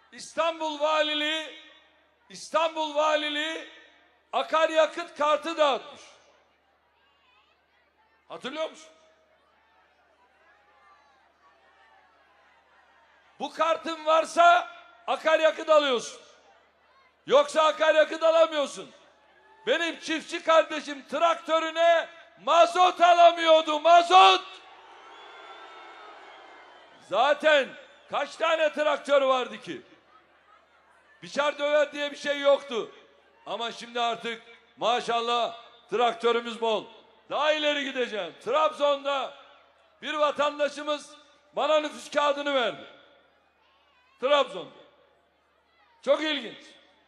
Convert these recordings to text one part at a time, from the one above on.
İstanbul Valiliği akaryakıt kartı dağıtmış. Hatırlıyor musun? Bu kartın varsa akaryakıt alıyorsun. Yoksa akaryakıt alamıyorsun. Benim çiftçi kardeşim traktörüne mazot alamıyordu, mazot. Zaten kaç tane traktör vardı ki? Biçer döver diye bir şey yoktu. Ama şimdi artık maşallah traktörümüz bol. Daha ileri gideceğim. Trabzon'da bir vatandaşımız bana nüfus kağıdını verdi. Trabzon'da. Çok ilginç.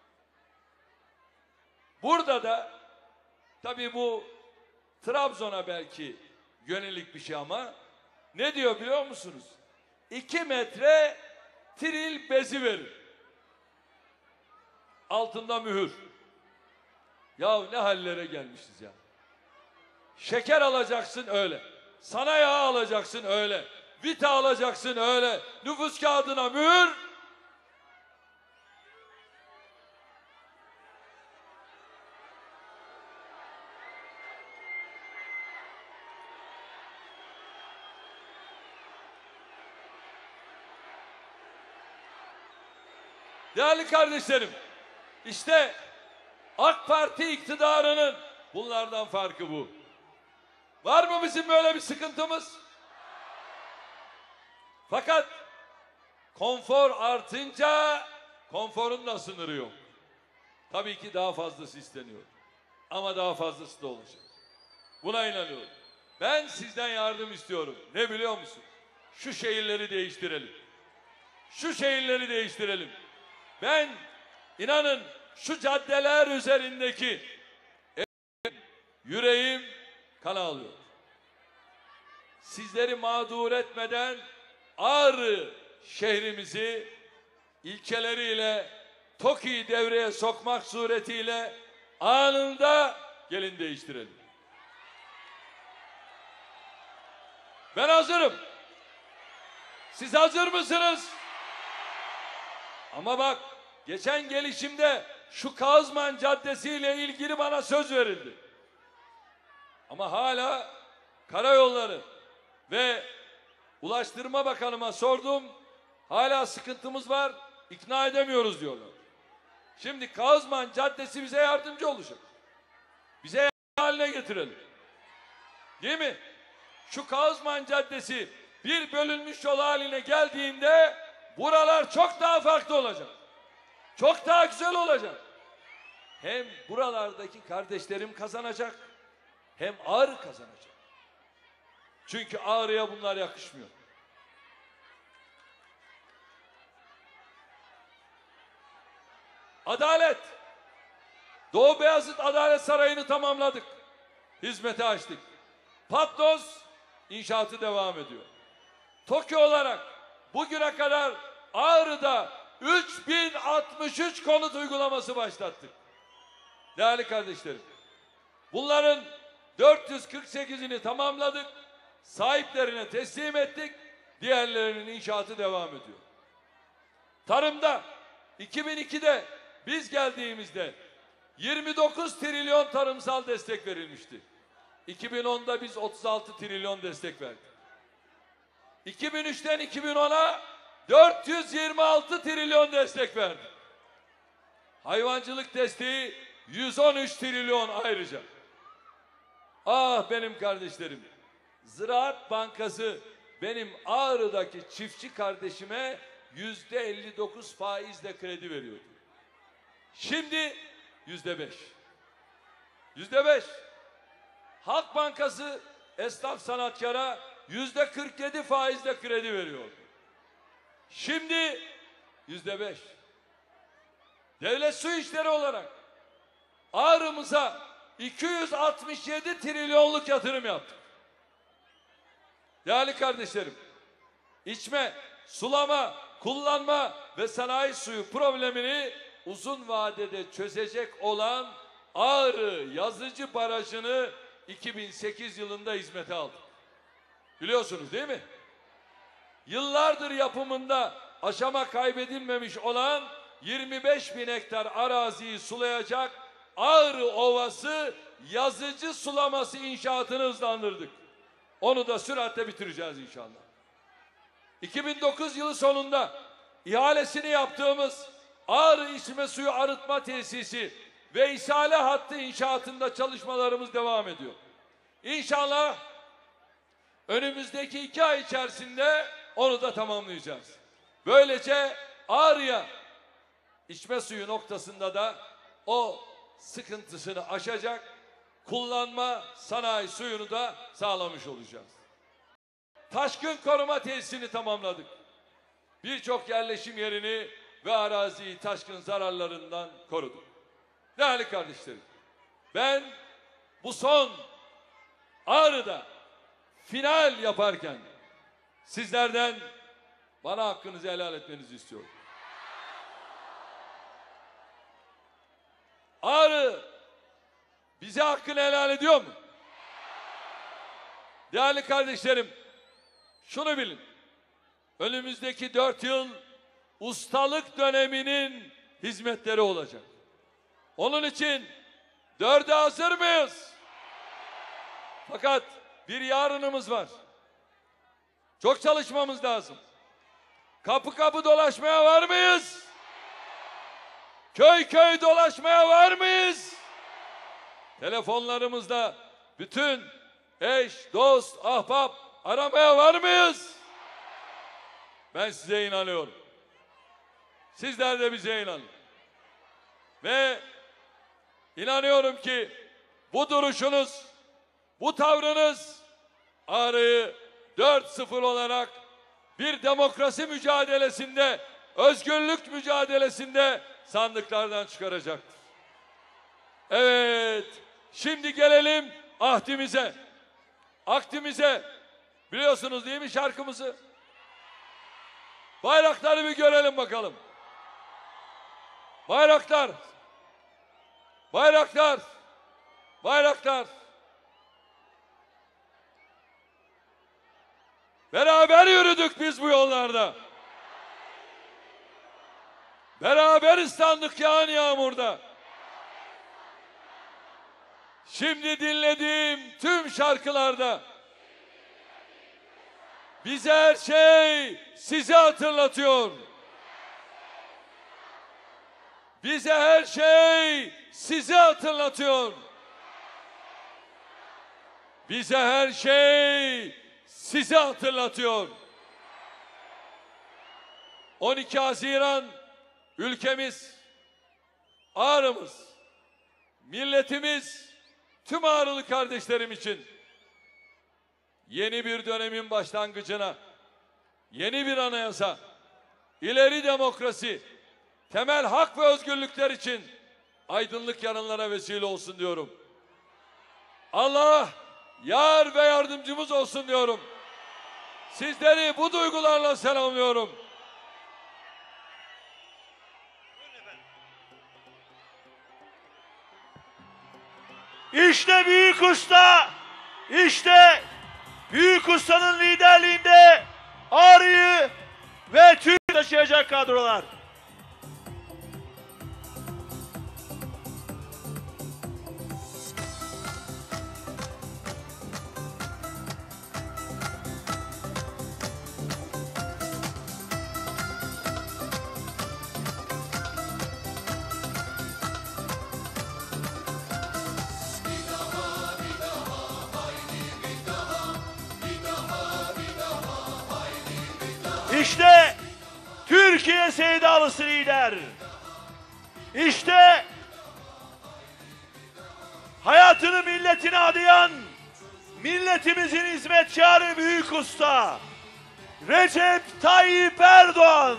Burada da tabii bu Trabzon'a belki yönelik bir şey ama ne diyor biliyor musunuz? 2 metre tril bezi verir. Altında mühür. Ya ne hallere gelmişiz ya. Şeker alacaksın öyle. Sana yağ alacaksın öyle. Vita alacaksın öyle. Nüfus kağıdına mühür. Değerli kardeşlerim, işte AK Parti iktidarının bunlardan farkı bu. Var mı bizim böyle bir sıkıntımız? Fakat konfor artınca konforun da sınırı yok. Tabii ki daha fazlası isteniyor. Ama daha fazlası da olacak. Buna inanıyorum. Ben sizden yardım istiyorum. Ne biliyor musun? Şu şehirleri değiştirelim. Şu şehirleri değiştirelim. Ben inanın şu caddeler üzerindeki yüreğim kan ağlıyor. Sizleri mağdur etmeden Ağrı şehrimizi ilçeleriyle TOKİ'yi devreye sokmak suretiyle anında gelin değiştirelim. Ben hazırım. Siz hazır mısınız? Ama bak, geçen gelişimde şu Kazman Caddesi ile ilgili bana söz verildi. Ama hala karayolları ve Ulaştırma Bakanıma sordum. Hala sıkıntımız var, ikna edemiyoruz diyorlar. Şimdi Kazman Caddesi bize yardımcı olacak. Bize haline getirelim. Değil mi? Şu Kazman Caddesi bir bölünmüş yol haline geldiğinde buralar çok daha farklı olacak. Çok daha güzel olacak. Hem buralardaki kardeşlerim kazanacak, hem Ağrı kazanacak. Çünkü Ağrı'ya bunlar yakışmıyor. Adalet. Doğu Beyazıt Adalet Sarayı'nı tamamladık. Hizmete açtık. Patnos inşaatı devam ediyor. TOKİ olarak bugüne kadar Ağrı'da 3063 konut uygulaması başlattık. Değerli kardeşlerim, bunların 448'ini tamamladık, sahiplerine teslim ettik, diğerlerinin inşaatı devam ediyor. Tarımda 2002'de biz geldiğimizde 29 trilyon tarımsal destek verilmişti. 2010'da biz 36 trilyon destek verdik. 2003'ten 2010'a 426 trilyon destek verdik. Hayvancılık desteği 113 trilyon ayrıca. Ah benim kardeşlerim, Ziraat Bankası benim Ağrı'daki çiftçi kardeşime %59 faizle kredi veriyordu. Şimdi %5. %5. Halk Bankası esnaf sanatkara %47 faizle kredi veriyordu. Şimdi %5. Devlet su işleri olarak Ağrı'mıza 267 trilyonluk yatırım yaptık. Değerli kardeşlerim, içme, sulama, kullanma ve sanayi suyu problemini uzun vadede çözecek olan Ağrı Yazıcı Barajı'nı 2008 yılında hizmete aldık. Biliyorsunuz değil mi? Yıllardır yapımında aşama kaybedilmemiş olan 25.000 hektar araziyi sulayacak Ağrı Ovası yazıcı sulaması inşaatını hızlandırdık. Onu da süratle bitireceğiz inşallah. 2009 yılı sonunda ihalesini yaptığımız Ağrı içme suyu arıtma tesisi ve ishale hattı inşaatında çalışmalarımız devam ediyor. İnşallah önümüzdeki 2 ay içerisinde onu da tamamlayacağız. Böylece Ağrı'ya içme suyu noktasında da o sıkıntısını aşacak, kullanma sanayi suyunu da sağlamış olacağız. Taşkın koruma tesisini tamamladık. Birçok yerleşim yerini ve araziyi taşkın zararlarından koruduk. Değerli kardeşlerim, ben bu son Ağrı'da final yaparken sizlerden bana hakkınızı helal etmenizi istiyorum. Ağrı bize hakkını helal ediyor mu? Değerli kardeşlerim, şunu bilin. Önümüzdeki 4 yıl ustalık döneminin hizmetleri olacak. Onun için 4'e hazır mıyız? Fakat bir yarınımız var. Çok çalışmamız lazım. Kapı kapı dolaşmaya var mıyız? Köy köy dolaşmaya var mıyız? Telefonlarımızda bütün eş, dost, ahbap aramaya var mıyız? Ben size inanıyorum. Sizler de bize inanın. Ve inanıyorum ki bu duruşunuz, bu tavrınız Ağrı'yı 4-0 olarak bir demokrasi mücadelesinde, özgürlük mücadelesinde sandıklardan çıkaracaktır. Evet, şimdi gelelim ahdimize. Ahdimize, biliyorsunuz değil mi şarkımızı? Bayrakları bir görelim bakalım. Bayraklar, bayraklar, bayraklar. Beraber yürüdük biz bu yollarda. Beraber ıslandık yağan yağmurda. Şimdi dinlediğim tüm şarkılarda bize her şey sizi hatırlatıyor. Bize her şey sizi hatırlatıyor. Bize her şey sizi hatırlatıyor. 12 Haziran ülkemiz, Ağrı'mız, milletimiz, tüm Ağrılı kardeşlerim için yeni bir dönemin başlangıcına, yeni bir anayasa, ileri demokrasi, temel hak ve özgürlükler için aydınlık yarınlara vesile olsun diyorum. Allah yar ve yardımcımız olsun diyorum. Sizleri bu duygularla selamlıyorum. İşte büyük usta, işte büyük ustanın liderliğinde Ağrı'yı ve Türk taşıyacak kadrolar. İşte Türkiye sevdalısı lider. İşte hayatını milletine adayan milletimizin hizmetkarı büyük usta Recep Tayyip Erdoğan.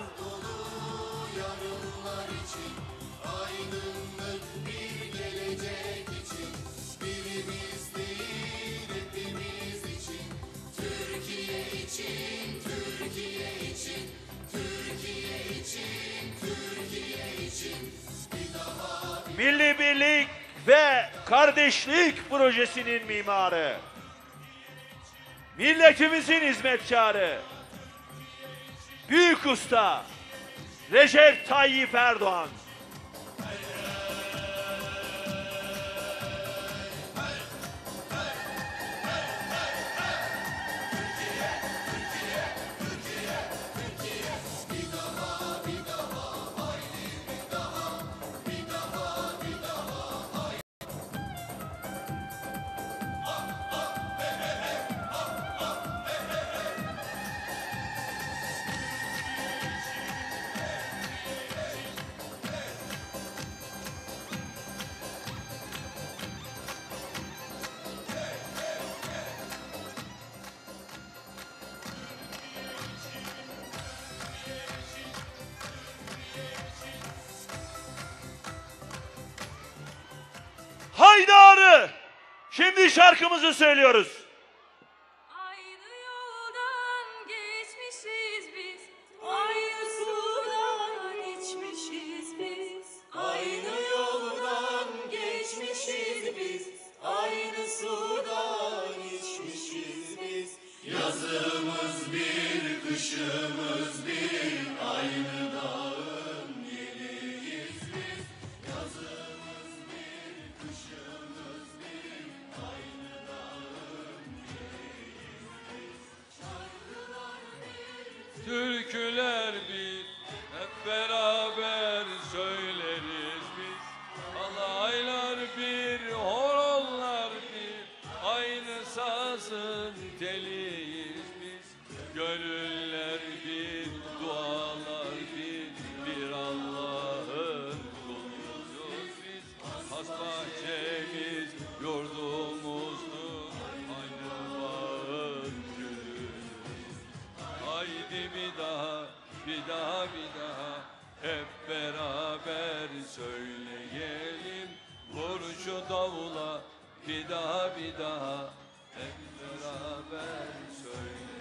Milli Birlik ve Kardeşlik projesinin mimarı, milletimizin hizmetkarı, büyük usta Recep Tayyip Erdoğan. Haydi Ağrı! Şimdi şarkımızı söylüyoruz. Aynı yoldan geçmişiz biz, aynı sudan içmişiz biz. Aynı yoldan geçmişiz biz, aynı sudan içmişiz biz. Yazımız bir, kışımız bir, aynı dağın yeliyiz biz. Yazımız bir, kışımız bir, aynı dağın yeliyiz biz. Şarkılar bir, Türküler bir, hep beraber söyleriz biz. Alaylar bir, horonlar bir, aynı sazın teliyiz biz. Gönüller bir, dualar bir Allah'ın kuluyuz biz. Has bahçemiz, yurdumuzdur, aynı bağın gülüyüz. Haydi bir daha, bir daha, bir daha hep beraber söyleyelim. Vur şu davula bir daha, bir daha hep beraber söyleyelim.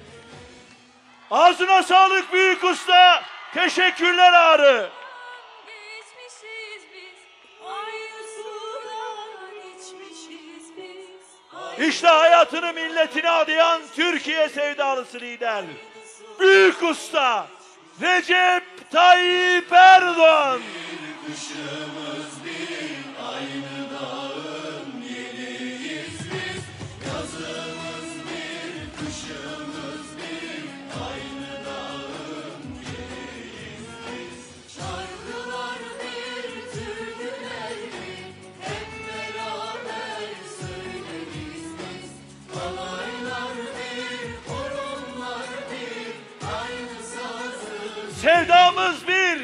Ağzına sağlık büyük usta. Teşekkürler Ağrı. geçmişiz biz, aynı sudan içmişiz biz. İşte hayatını milletine adayan Türkiye sevdalısı lider. Büyük usta Recep Tayyip Erdoğan. Kışımız bir, aynı dağın yeliyiz biz. Yazımız bir, kışımız bir, aynı dağın yeliyiz biz. Şarkılar bir, türküler bir, hep beraber söyleriz biz. Alaylar bir, horonlar bir, aynı sazın. Sevdamız bir.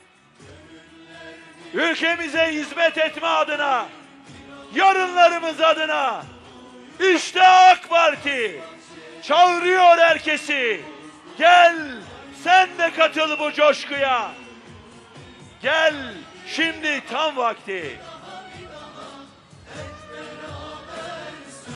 Ülkemize hizmet etme adına, yarınlarımız adına. İşte AK Parti çağırıyor herkesi. Gel sen de katıl bu coşkuya. Gel şimdi tam vakti.